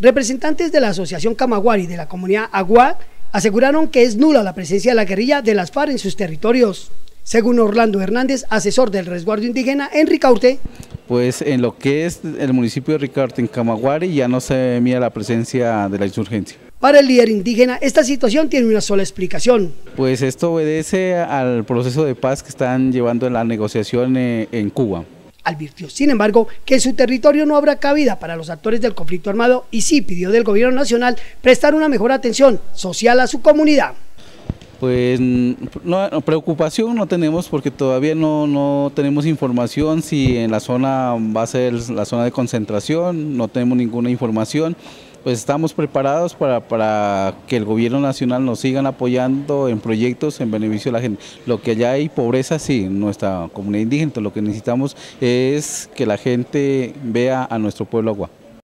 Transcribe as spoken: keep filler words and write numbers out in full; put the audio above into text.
Representantes de la Asociación Camagüey y de la comunidad Aguá aseguraron que es nula la presencia de la guerrilla de las FARC en sus territorios. Según Orlando Hernández, asesor del resguardo indígena en Ricaurte, pues en lo que es el municipio de Ricaurte, en Camagüey, ya no se mira la presencia de la insurgencia. Para el líder indígena, esta situación tiene una sola explicación. Pues esto obedece al proceso de paz que están llevando en la negociación en Cuba. Advirtió, sin embargo, que en su territorio no habrá cabida para los actores del conflicto armado y sí pidió del gobierno nacional prestar una mejor atención social a su comunidad. Pues no, preocupación no tenemos porque todavía no, no tenemos información si en la zona va a ser la zona de concentración, no tenemos ninguna información. Pues estamos preparados para, para que el gobierno nacional nos sigan apoyando en proyectos en beneficio de la gente. Lo que allá hay pobreza, sí, en nuestra comunidad indígena, lo que necesitamos es que la gente vea a nuestro pueblo Aguá.